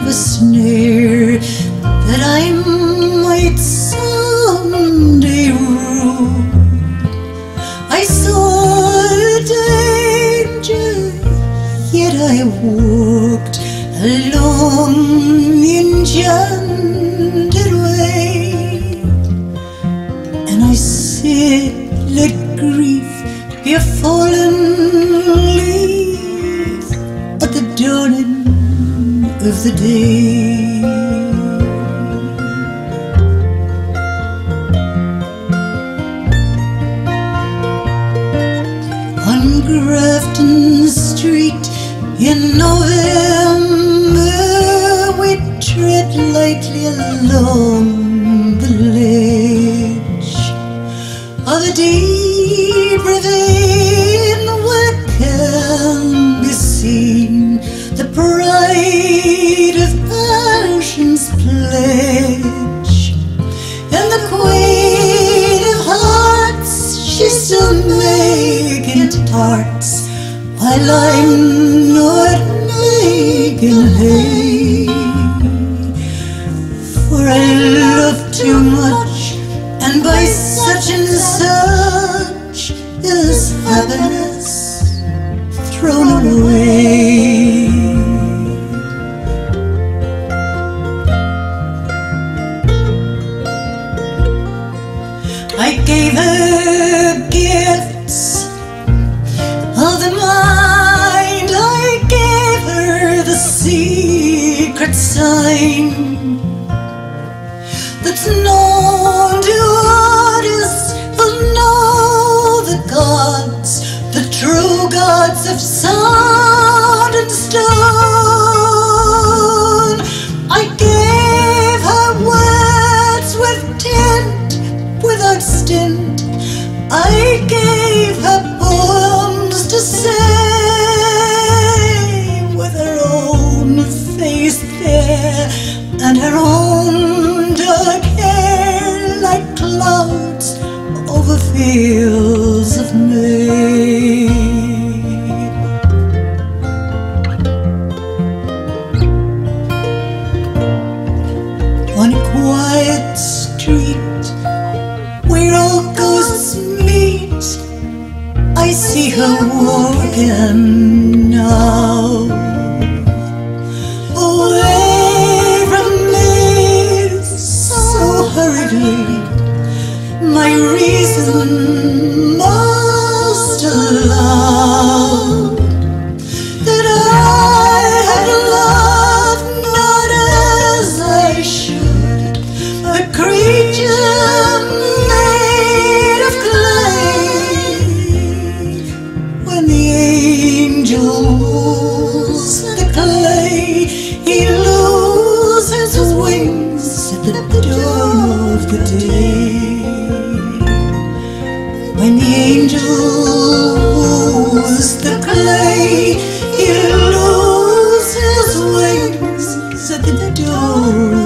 a snare that I might someday rule. I saw danger, yet I walked along the enchanted way. And I said, let grief be a fallen leaf at the dawning of the day. On Grafton Street in November, we tread lightly along the ledge of a deep ravine where can be seen the pride of passion's pledge. And the queen of hearts, she's still making tarts, while I'm not making hay. For I love too much, and by such and such is happiness thrown away. I gave her gifts of the mind, I gave her the secret sign that's known to artists who know the gods, the true gods of sound and stone. I gave her words with tint, without stint. I gave her poems to say, with her own face there and her own dark hair like clouds over fields of May. On a quiet street where all ghosts meet, I see her walking now, away from me so hurriedly. My reason must allow that I had loved not as I should, a creature made of clay. When the angel moves the clay, he loses his wings at the dawn of the day. When the angel moves the clay, he loses his wings at the dawn